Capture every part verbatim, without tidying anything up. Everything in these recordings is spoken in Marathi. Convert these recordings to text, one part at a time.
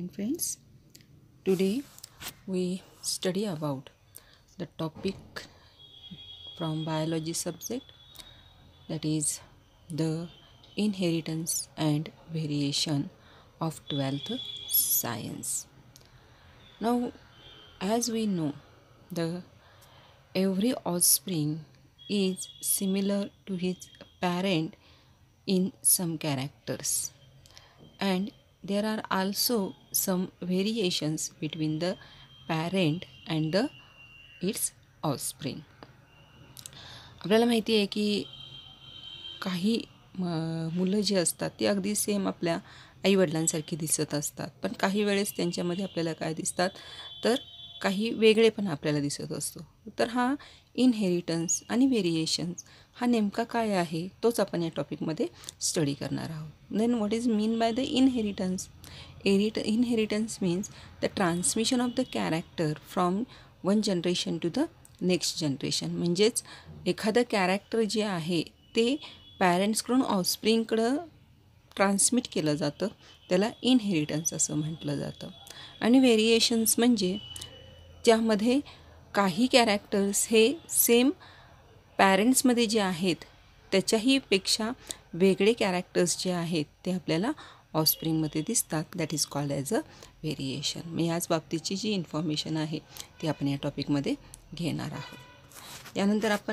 friends. Today we study about the topic from biology subject, that is the inheritance and variation of twelfth science. Now, as we know, the every offspring is similar to his parent in some characters, and there are also some variations between the parent and the its offspring. आपल्याला माहिती आहे की काही मुलं जी असतात ती अगदी सेम आपल्या आईवडिलांसारखी दिसत असतात, पण काही वेळेस त्यांच्यामध्ये आपल्याला काय दिसतात तर काही वेगळेपण आपल्याला दिसत असतो. तर हा इनहेरिटन्स आणि व्हेरिएशन्स हा नेमका काय आहे तोच आपण या टॉपिकमध्ये स्टडी करणार आहोत. Then what is mean by the inheritance? एरिट inheritance means the transmission of the character from one generation to the next generation. म्हणजेच एखादं कॅरेक्टर जे आहे ते पॅरेंट्सकडून ऑफस्प्रिंगकडं ट्रान्समिट केलं जातं, त्याला इनहेरिटन्स असं म्हटलं जातं. आणि व्हेरिएशन्स म्हणजे ज्यामध्ये काही कॅरेक्टर्स हे सेम पॅरेंट्समध्ये जे आहेत त्याच्याही पेक्षा वेगळे कॅरेक्टर्स जे आहेत ते आपल्याला ऑफस्प्रिंगमध्ये दिसतात. That is called as a variation. मग याच बाबतीची जी इन्फॉर्मेशन आहे ती आपण या टॉपिकमध्ये घेणार आहोत. यानंतर आपण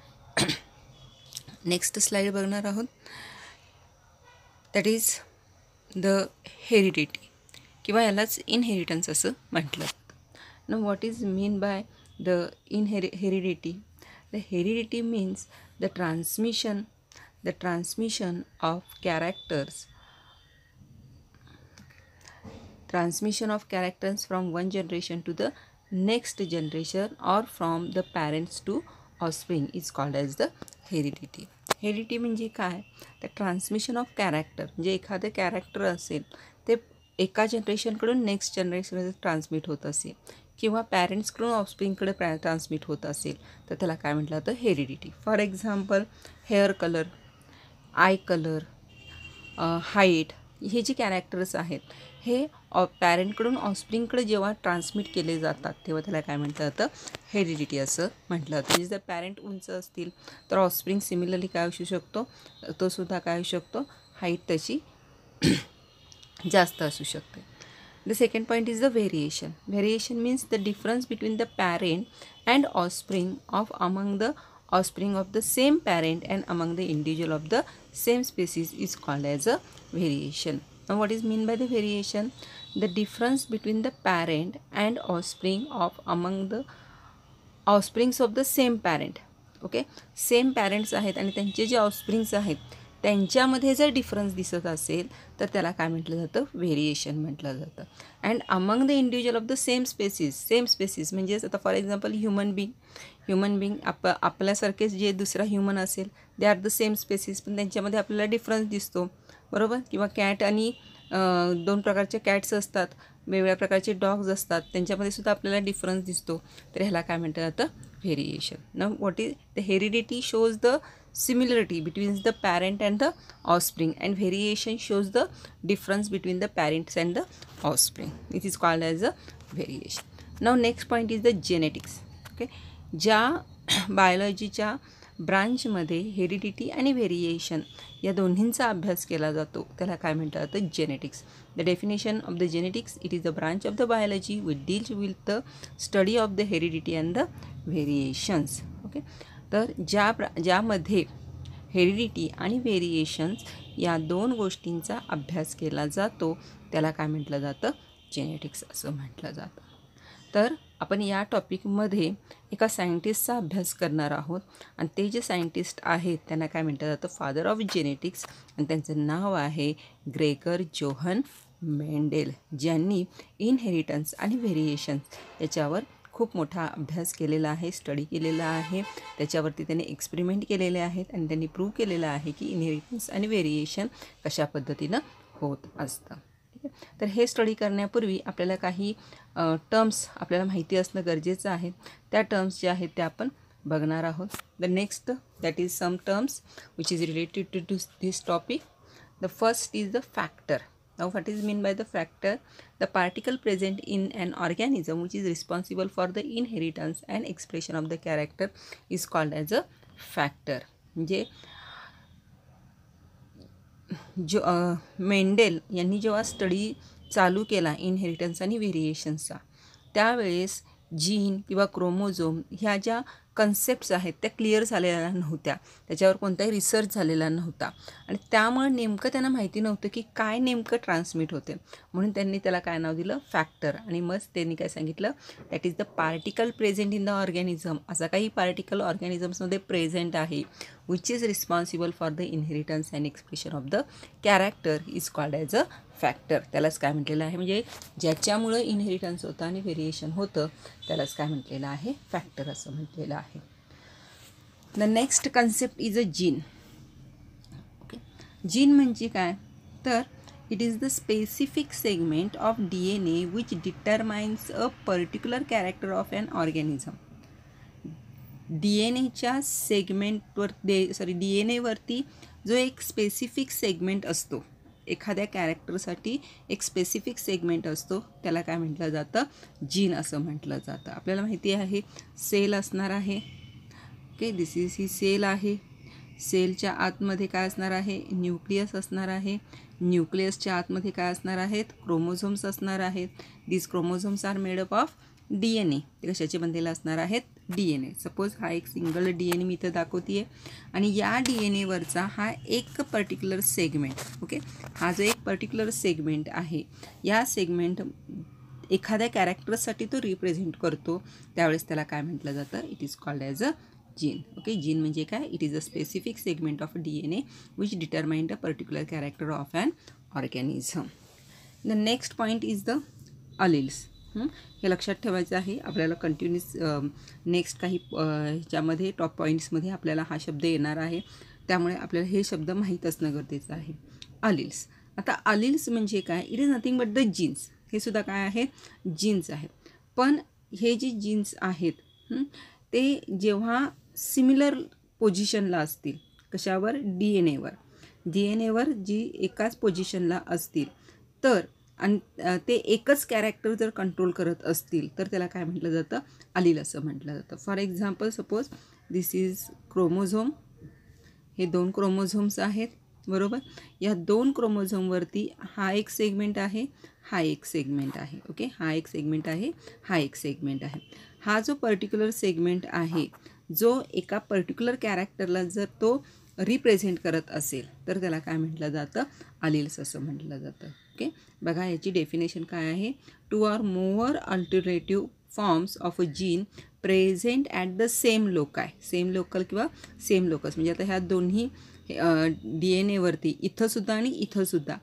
नेक्स्ट स्लाईड बघणार आहोत. दॅट इज द हेरिडिटी किंवा यालाच इनहेरिटन्स असं म्हटलं. Now what is mean by the inheritity? The heredity means the transmission, the transmission of characters, transmission of characters from one generation to the next generation or from the parents to offspring is called as the heredity. Heredity म्हणजे काय? तर ट्रान्समिशन ऑफ कॅरेक्टर, म्हणजे एखादं कॅरेक्टर असेल ते एका जनरेशनकडून नेक्स्ट जनरेशनमध्ये ट्रान्समिट होत असेल किंवा पॅरेंट्सकडून ऑफस्प्रिंगकडे प्रा ट्रान्समिट होत असेल तर त्याला काय म्हटलं जातं? Heredity. For example hair colour, eye colour, height, हे जे कॅरेक्टर्स आहेत हे ऑ पॅरेंटकडून ऑफस्प्रिंगकडे जेव्हा ट्रान्समिट केले जातात तेव्हा त्याला काय म्हटलं जातं? हेरिडिटी असं म्हटलं जातं. म्हणजे जर पॅरेंट उंच असतील तर ऑफस्प्रिंग सिमिलरली काय असू शकतो? तो सुद्धा काय असू शकतो? हाईट त्याची जास्त असू शकते. The second point is the variation. Variation means the difference between the parent and offspring of among the offspring of the same parent and among the individual of the same species is called as a variation. Now what is mean by the variation? The difference between the parent and offspring of among the offsprings of the same parent. Okay, same parents आहेत आणि त्यांचे जे ऑफस्प्रिंग्स आहेत त्यांच्यामध्ये जर डिफरन्स दिसत असेल तर त्याला काय म्हटलं जातं? व्हेरिएशन म्हटलं जातं. And among the individual of the same species, same species म्हणजेच आता for example human being, human being आप आपल्यासारखेच जे दुसरा ह्युमन असेल they are the same species, पण त्यांच्यामध्ये आपल्याला डिफरन्स दिसतो, बरोबर? किंवा कॅट आणि दोन प्रकारचे कॅट्स असतात, वेगवेगळ्या प्रकारचे डॉग्स असतात, त्यांच्यामध्ये सुद्धा आपल्याला डिफरन्स दिसतो, तर ह्याला काय म्हटलं जातं? Variation. Now what is the heredity? Shows the similarity between the parent and the offspring, and variation shows the difference between the parents and the offspring. It is called as a variation. Now next point is the genetics. Okay, ज्या बायोलॉजीच्या ब्रांचमध्ये हेरिडिटी आणि व्हेरिएशन या दोन्हींचा अभ्यास केला जातो त्याला काय म्हटलं जातं? Genetics. The definition of the genetics, it is the branch of the biology which deals with the study of the heredity and the variations. Okay, तर ज्या प्र ज्यामध्ये हेरिडिटी आणि व्हेरिएशन्स या दोन गोष्टींचा अभ्यास केला जातो त्याला काय म्हटलं जातं? जेनेटिक्स असं म्हटलं जातं. तर आपण या टॉपिकमध्ये एका सायंटिस्टचा अभ्यास करणार आहोत आणि ते जे सायंटिस्ट आहेत त्यांना काय म्हटलं जातं? फादर ऑफ जेनेटिक्स, आणि त्यांचं नाव आहे ग्रेगर जोहन मेंडेल, ज्यांनी इनहेरिटन्स आणि व्हेरिएशन्स याच्यावर खूप मोठा अभ्यास केलेला आहे, स्टडी केलेला आहे, त्याच्यावरती त्यांनी एक्सपेरिमेंट केलेले आहेत आणि त्यांनी प्रूव्ह केलेलं आहे की इनहेरिटन्स आणि व्हेरिएशन कशा पद्धतीनं होत असतं. ठीक आहे, तर हे स्टडी करण्यापूर्वी आपल्याला काही टर्म्स आपल्याला माहिती असणं गरजेचं आहे. त्या टर्म्स ज्या आहेत त्या आपण बघणार आहोत. The next that is some terms which is related to to this topic. The first is the factor. Now what is mean by the factor? The particle present in an organism which is responsible for the inheritance and expression of the character is called as a factor. म्हणजे जो मेंडेल यांनी जेव्हा स्टडी चालू केला इनहेरिटन्स आणि व्हेरिएशन्सचा, त्यावेळेस जीन किंवा क्रोमोझोम ह्या ज्या कन्सेप्ट्स आहेत त्या क्लिअर झालेल्या नव्हत्या, त्याच्यावर कोणताही रिसर्च झालेला नव्हता आणि त्यामुळे नेमकं त्यांना माहिती नव्हतं की काय नेमकं ट्रान्समिट होते, म्हणून त्यांनी त्याला काय नाव दिलं? फॅक्टर. आणि मग त्यांनी काय सांगितलं? That is the particle present in the organism. असा काही पार्टिकल ऑर्गॅनिझम्समध्ये प्रेझेंट आहे which is responsible for the inheritance and expression of the character is called as a factor. त्यालाच काय म्हटलेलं आहे? म्हणजे ज्याच्यामुळं इनहेरिटन्स होतं आणि व्हेरिएशन होतं त्यालाच काय म्हटलेलं आहे? फॅक्टर असं म्हटलेलं आहे. The next concept is a gene. Okay, gene म्हणजे काय? तर it is the specific segment of D N A which determines a particular character of an organism. D N एच्या सेगमेंटवर दे सॉरी डी एन एवरती जो एक स्पेसिफिक सेगमेंट असतो, एखाद्या कॅरेक्टरसाठी एक स्पेसिफिक सेगमेंट असतो, त्याला काय म्हटलं जातं? जीन असं म्हटलं जातं. आपल्याला माहिती आहे सेल असणार आहे. ओके, दिस इज ही सेल आहे. सेलच्या आतमध्ये काय असणार आहे? न्यूक्लियस असणार आहे. न्यूक्लियसच्या आतमध्ये काय असणार आहेत? क्रोमोझोम्स असणार आहेत. This chromosomes are made up of D N A. ते कशाचे बनलेले असणार आहेत? डी एन ए. सपोज हा एक सिंगल डी एन ए मी इथं दाखवते आहे आणि या डी एन एवरचा हा एक पर्टिक्युलर सेगमेंट, ओके, हा जो एक पर्टिक्युलर सेगमेंट आहे, या सेगमेंट एखाद्या कॅरेक्टरसाठी तो रिप्रेझेंट करतो, त्यावेळेस त्याला काय म्हटलं जातं? It is called as a gene. Okay, gene म्हणजे काय? It is a specific segment of D N A which determine a particular character of an organism. The next point is the alleles. हे लक्षात ठेवायचं आहे आपल्याला. कंटिन्युअस नेक्स्ट काही ह्याच्यामध्ये टॉप पॉईंट्समध्ये आपल्याला हा शब्द येणार आहे, त्यामुळे आपल्याला हे शब्द माहीत असणं गरजेचं आहे. अलिल्स. आता अलिल्स म्हणजे काय? It is nothing but the genes. हे सुद्धा काय आहे? जीन्स आहेत. पण हे जे जीन्स आहेत ते जेव्हा सिमिलर पोझिशनला असतील, कशावर? डी एन एवर. डी एन एवर जी एकाच पोझिशनला असतील तर आणि ते एकच कॅरेक्टर जर कंट्रोल करत असतील तर त्याला काय म्हटलं जातं? अलील असं म्हटलं जातं. For example, suppose this is chromosome. हे दोन क्रोमोझोम्स आहेत, बरोबर. या दोन क्रोमोझोमवरती हा एक सेगमेंट आहे, हा एक सेगमेंट आहे. ओके, हा एक सेगमेंट आहे, हा एक सेगमेंट आहे. हा जो पर्टिक्युलर सेगमेंट आहे जो एका पर्टिक्युलर कॅरेक्टरला जर तो रिप्रेझेंट करत असेल तर त्याला काय म्हटलं जातं? अलिल्स असं म्हटलं जातं. ओके, बघा याची डेफिनेशन काय आहे? Two or more alternative forms of a gene present at the same loci. Same local किंवा सेम लोकस म्हणजे आता ह्या दोन्ही डी एन एवरती इथंसुद्धा आणि इथंसुद्धा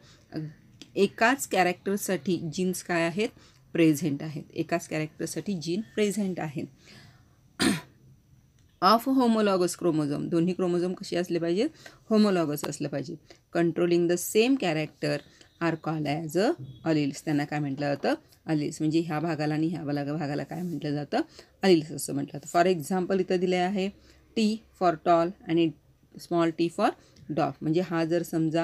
एकाच कॅरेक्टरसाठी जीन्स काय आहेत? प्रेझेंट आहेत. एकाच कॅरेक्टरसाठी जीन प्रेझेंट आहेत. Of homologous chromosome. दोन्ही क्रोमोझोम कसे असले पाहिजेत? होमोलॉगस असलं पाहिजे. Controlling the same character are called as a alleles. त्यांना काय म्हटलं जातं? अलिल्स. म्हणजे ह्या भागाला आणि ह्या भागा भागाला काय म्हटलं जातं? अलिल्स असं म्हटलं जातं. फॉर एक्झाम्पल इथं दिले आहे टी फॉर टॉल आणि स्मॉल टी फॉर डॉफ. म्हणजे हा जर समजा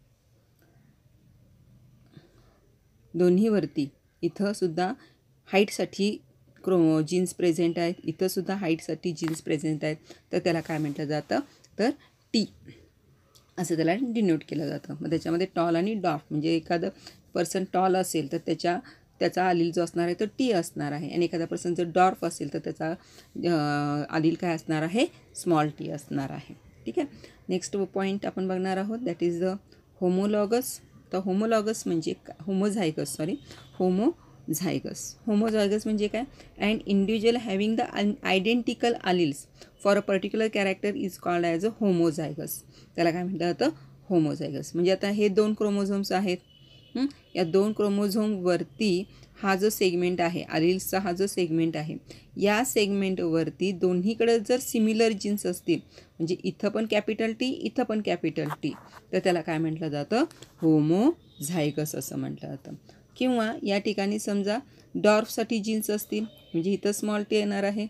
दोन्हीवरती इथंसुद्धा हाईटसाठी क्रो जीन्स प्रेझेंट आहेत, इथंसुद्धा हाईटसाठी जीन्स प्रेझेंट आहेत, तर त्याला काय म्हटलं जातं? तर टी असं त्याला डिनोट केलं जातं. मग त्याच्यामध्ये टॉल आणि डॉफ म्हणजे एखादं पर्सन टॉल असेल तर त्याच्या त्याचा अलील जो असणार आहे तो टी असणार आहे आणि एखादा पर्सन जर डॉर्फ असेल तर त्याचा अलील काय असणार आहे? स्मॉल टी असणार आहे. ठीक आहे. नेक्स्ट पॉईंट आपण बघणार आहोत दॅट इज द होमोलॉगस. तर होमोलॉगस म्हणजे होमोझायगस सॉरी होमोझायगस. होमोझायगस म्हणजे काय? And individual having the identical alleles for a particular character is called as a homozygous. त्याला काय म्हटलं जातं? होमोझायगस. म्हणजे आता हे दोन क्रोमोझोम्स आहेत, या दोन क्रोमोझोमवरती हा जो सेगमेंट आहे अलिल्सचा हा जो सेगमेंट आहे या सेगमेंटवरती दोन्हीकडे जर सिमिलर जीन्स असतील म्हणजे इथं पण कॅपिटल टी इथं पण कॅपिटल टी तर त्याला काय म्हटलं जातं? होमोझायगस असं म्हटलं जातं. किंवा या ठिकाणी समजा डॉर्फसाठी जीन्स असतील म्हणजे इथं स्मॉल टी येणार आहे,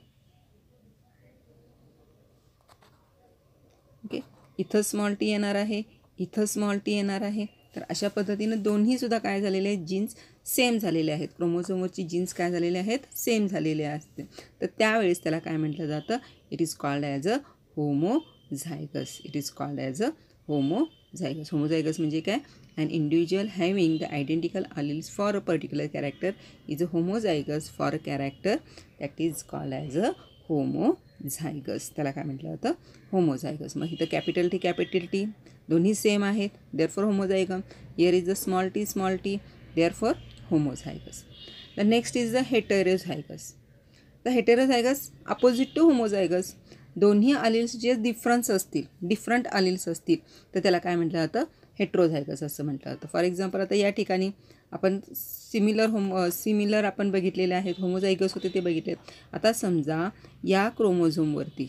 ओके, इथं स्मॉल टी येणार आहे, इथं स्मॉल टी येणार आहे तर अशा पद्धतीनं दोन्हीसुद्धा काय झालेले आहेत, जीन्स सेम झालेले आहेत, क्रोमोझोमवरची जीन्स काय झालेले आहेत, सेम झालेले असते. तर त्यावेळेस त्याला काय म्हटलं जातं, it is called as a homozygous. It is called as a homozygous. Homozygous म्हणजे काय, an individual having the identical alleles for a particular character is a homozygous for a character that is called as a homozygous. त्याला काय म्हटलं जातं, होमोझायगस. मग इथं कॅपिटल टी कॅपिटल टी दोन्ही सेम आहेत, therefore homozygous. Here is the small T small T, therefore homozygous. The next is the heterozygous. The heterozygous opposite to homozygous. दोन्ही अलिल्स जे डिफरन्स असतील, डिफरंट अलिल्स असतील, तर त्याला काय म्हटलं जातं, हेट्रोझायगस असं म्हटलं जातं. फॉर एक्झाम्पल आता या ठिकाणी आपण सिमिलर होमो सिमिलर आपण बघितलेले आहेत, होमोझायगस होते ते बघितले. आता समजा या क्रोमोझोमवरती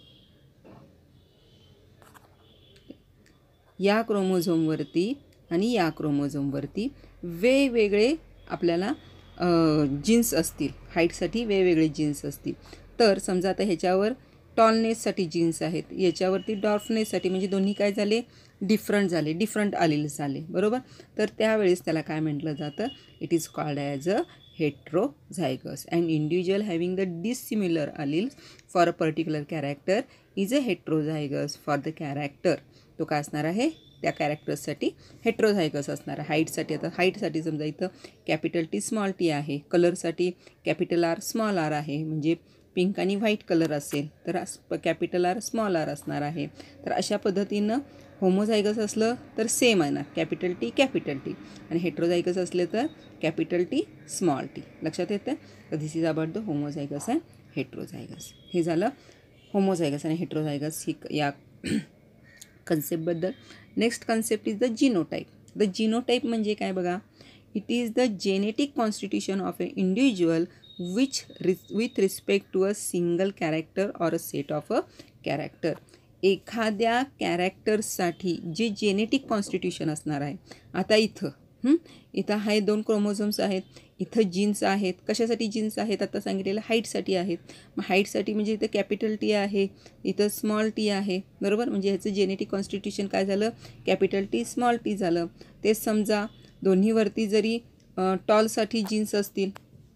या क्रोमोझोमवरती आणि या क्रोमोझोमवरती वेगवेगळे आपल्याला जीन्स असतील, हाईटसाठी वेगवेगळे जीन्स असतील. तर समजा आता ह्याच्यावर टॉलनेससाठी जीन्स आहेत, याच्यावरती डॉर्फनेससाठी, म्हणजे दोन्ही काय झाले, डिफरंट झाले, डिफरंट अलिल्स झाले, बरोबर. तर त्यावेळेस त्याला काय म्हटलं जातं, it is called as a heterozygous. And individual having the dissimilar alleles for a particular character is a heterozygous for the character. तो काय असणार आहे, त्या कॅरेक्टर्ससाठी हेट्रोझायगस असणार आहे. हाईटसाठी आता हाईटसाठी समजा इथं कॅपिटल टी स्मॉल टी आहे, कलरसाठी कॅपिटल आर स्मॉल आर आहे, म्हणजे पिंक आणि व्हाईट कलर असेल तर कॅपिटल आर स्मॉल आर असणार आहे. तर अशा पद्धतीनं होमोझायगस असलं तर सेम येणार, कॅपिटल टी कॅपिटल टी, आणि हेट्रोझायगस असले तर कॅपिटल टी स्मॉल टी. लक्षात येतं. तर this is about the homozygous and heterozygous. हे झालं होमोझायगस आणि हेट्रोझायगस ही या कन्सेप्टबद्दल. Next concept is the genotype. The genotype म्हणजे काय बघा, it is the genetic constitution of a individual which with respect to a single character or a set of a character. एखाद्या कॅरेक्टर्ससाठी जे जेनेटिक कॉन्स्टिट्यूशन असणार आहे. आता इथं इथं आहे दोन क्रोमोझोम्स आहेत, इथं जीन्स आहेत. कशासाठी जीन्स आहेत, आता सांगितलेलं हाईटसाठी आहेत. मग हाईटसाठी म्हणजे इथं कॅपिटल टी आहे, इथं स्मॉल टी आहे, बरोबर. म्हणजे ह्याचं जेनेटिक कॉन्स्टिट्यूशन काय झालं, कॅपिटल टी स्मॉल टी झालं. तेच समजा दोन्हीवरती जरी टॉलसाठी जीन्स असतील,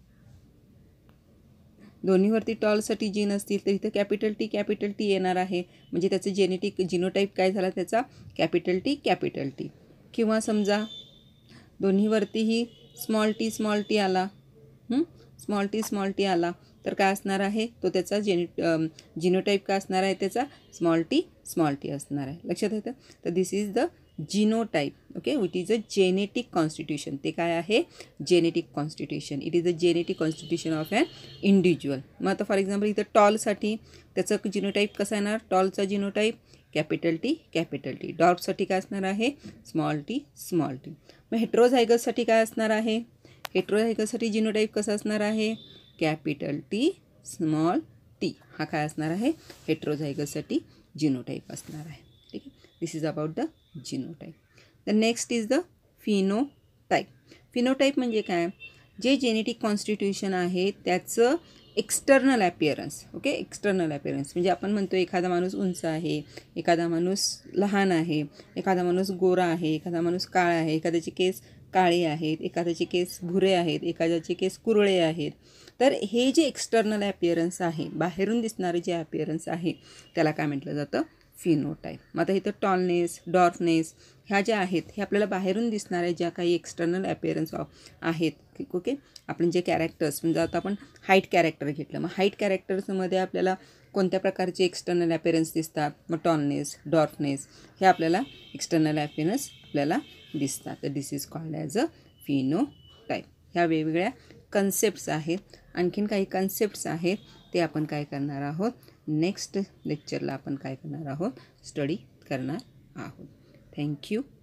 दोन्हीवरती टॉलसाठी जीन असतील तर इथं कॅपिटल टी कॅपिटल टी येणार आहे, म्हणजे त्याचं जेनेटिक जिनोटाईप काय झाला त्याचा, कॅपिटल टी कॅपिटल टी. किंवा समजा दोन्हीवरतीही स्मॉल टी स्मॉल टी आला, स्मॉल टी स्मॉल टी आला तर काय असणार आहे, तो त्याचा जेने जिनोटाईप काय असणार आहे त्याचा, स्मॉल टी स्मॉल टी असणार आहे. लक्षात येतं. तर this is the genotype. Okay, it is a genetic constitution. ते काय आहे, genetic constitution. It is a genetic constitution of an individual. मग आता फॉर एक्झाम्पल इथं टॉलसाठी त्याचं जिनोटाईप कसा येणार, टॉलचा genotype capital T capital T. डॉर्फसाठी काय असणार आहे, स्मॉल टी स्मॉल टी. मग हेट्रोझायगससाठी काय असणार आहे, हेट्रोझायगससाठी जिनोटाईप कसा असणार आहे, कॅपिटल टी स्मॉल टी. हा काय असणार आहे, हेट्रोझायगससाठी जिनोटाईप असणार आहे. ठीक आहे. This is about the genotype. The next is the phenotype. Phenotype म्हणजे काय, जे जेनेटिक कॉन्स्टिट्यूशन आहे त्याचं external appearance. Okay, external appearance म्हणजे आपण म्हणतो एखादा माणूस उंच आहे, एखादा माणूस लहान आहे, एखादा माणूस गोरा आहे, एखादा माणूस काळा आहे, एखाद्याचे केस काळे आहेत, एखाद्याचे केस भुरे आहेत, एखाद्याचे केस कुरळे आहेत. तर हे जे एक्सटर्नल ॲपिअरन्स आहे, बाहेरून दिसणारे जे ॲपिअरन्स आहे त्याला काय म्हटलं जातं, फिनोटाईप. मग आता इथं टॉलनेस डॉर्फनेस ह्या ज्या आहेत हे आपल्याला बाहेरून दिसणाऱ्या ज्या काही एक्सटर्नल ॲपिअरन्स आहेत. ओके, आपण जे कॅरेक्टर्स म्हणजे आता आपण हाईट कॅरेक्टर घेतलं, मग हाईट कॅरेक्टर्समध्ये आपल्याला कोणत्या प्रकारचे एक्सटर्नल ॲपिअरन्स दिसतात, मग टॉलनेस डॉर्फनेस हे आपल्याला एक्सटर्नल ॲपिअरन्स आपल्याला दिसतात. तर this is called as a phenotype. ह्या वेगवेगळ्या कन्सेप्ट्स आहेत. आणखीन काही कन्सेप्ट्स आहेत ते आपण काय करणार आहोत, नेक्स्ट लेक्चरला आपण काय करणार आहोत, स्टडी करणार आहोत. थँक्यू.